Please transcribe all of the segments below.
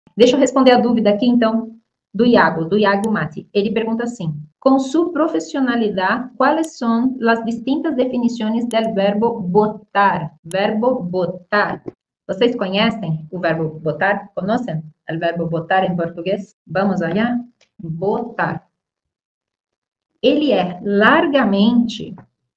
Deixa eu responder a dúvida aqui, então, do Iago Mati. Ele pergunta assim: com sua profissionalidade, quais são as distintas definições do verbo botar? Verbo botar. Vocês conhecem o verbo botar? Conhecem o verbo botar em português? Vamos allá? Botar. Ele é largamente,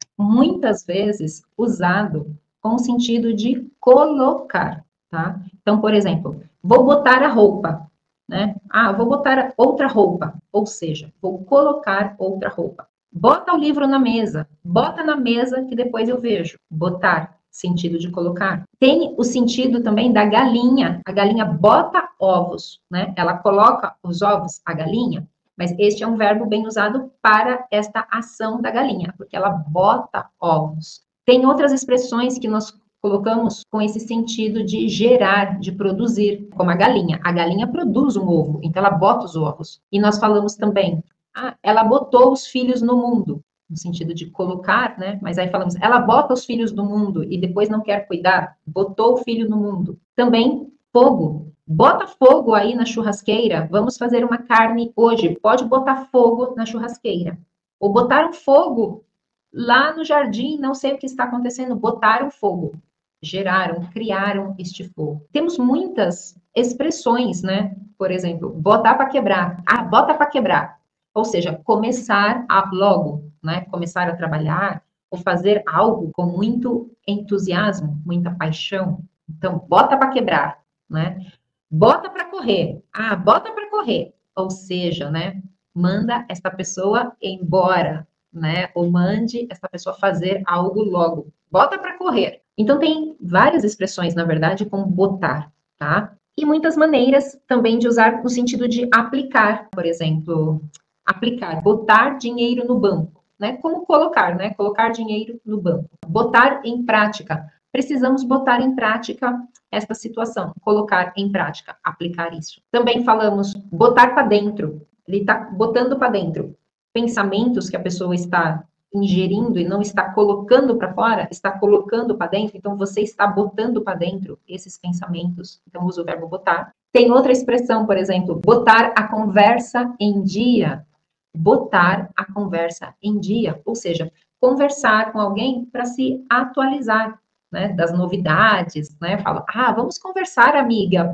muitas vezes, usado com o sentido de colocar, tá? Então, por exemplo, vou botar a roupa, né? Ah, vou botar outra roupa, ou seja, vou colocar outra roupa. Bota o livro na mesa, bota na mesa que depois eu vejo. Botar, sentido de colocar. Tem o sentido também da galinha. A galinha bota ovos, né? Ela coloca os ovos, a galinha, mas este é um verbo bem usado para esta ação da galinha, porque ela bota ovos. Tem outras expressões que nós colocamos com esse sentido de gerar, de produzir, como a galinha. A galinha produz um ovo, então ela bota os ovos. E nós falamos também, ela botou os filhos no mundo, no sentido de colocar, né? Mas aí falamos, ela bota os filhos no mundo e depois não quer cuidar, botou o filho no mundo. Também fogo. Bota fogo aí na churrasqueira, vamos fazer uma carne hoje. Pode botar fogo na churrasqueira. Ou botaram fogo lá no jardim, não sei o que está acontecendo, botaram fogo. Geraram, criaram este fogo. Temos muitas expressões, né? Por exemplo, botar para quebrar. Ah, bota para quebrar. Ou seja, começar logo, né? Começar a trabalhar ou fazer algo com muito entusiasmo, muita paixão. Então, bota para quebrar, né? Bota para correr. Ah, bota para correr. Ou seja, né? Manda esta pessoa embora, né? Ou mande esta pessoa fazer algo logo. Bota para correr. Então tem várias expressões, na verdade, com botar, tá? E muitas maneiras também de usar no sentido de aplicar, por exemplo, aplicar, botar dinheiro no banco, né? Como colocar, né? Colocar dinheiro no banco. Botar em prática. Precisamos botar em prática esta situação, colocar em prática, aplicar isso. Também falamos botar para dentro. Ele está botando para dentro. Pensamentos que a pessoa está ingerindo e não está colocando para fora, está colocando para dentro, então você está botando para dentro esses pensamentos. Então usa o verbo botar. Tem outra expressão, por exemplo, botar a conversa em dia. Botar a conversa em dia, ou seja, conversar com alguém para se atualizar, né, das novidades, né? Fala, vamos conversar, amiga,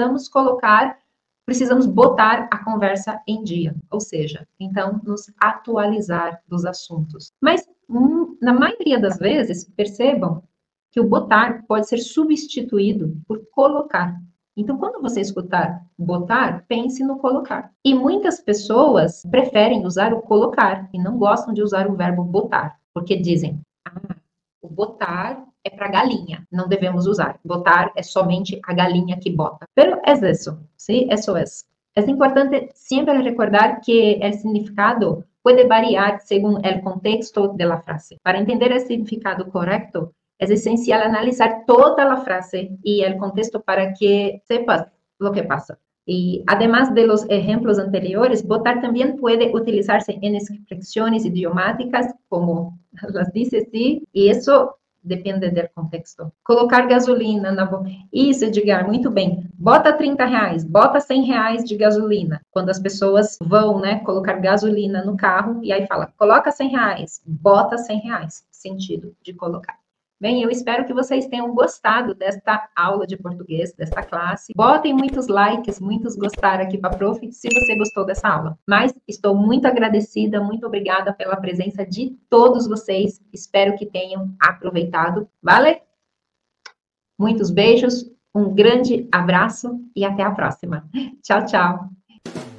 precisamos botar a conversa em dia, ou seja, então nos atualizar dos assuntos. Mas na maioria das vezes, percebam que o botar pode ser substituído por colocar. Então, quando você escutar botar, pense no colocar. E muitas pessoas preferem usar o colocar e não gostam de usar o verbo botar, porque dizem, o botar é para galinha, não devemos usar. Botar é somente a galinha que bota. Pero es eso, ¿sí? Eso es. Es importante siempre recordar que el significado puede variar según el contexto de la frase. Para entender el significado correcto, es esencial analizar toda la frase y el contexto para que sepas lo que pasa. Y además de los ejemplos anteriores, botar también puede utilizarse en expresiones idiomáticas, como las dice, sí, y eso depende do contexto. Colocar gasolina na boca. Isso, Edgar, muito bem. Bota 30 reais, bota 100 reais de gasolina. Quando as pessoas vão, né, colocar gasolina no carro, e aí fala, coloca 100 reais, bota 100 reais. Sentido de colocar. Bem, eu espero que vocês tenham gostado desta aula de português, desta classe. Botem muitos likes, muitos gostar aqui para a prof, se você gostou dessa aula. Mas estou muito agradecida, muito obrigada pela presença de todos vocês. Espero que tenham aproveitado. Vale? Muitos beijos, um grande abraço e até a próxima. Tchau, tchau.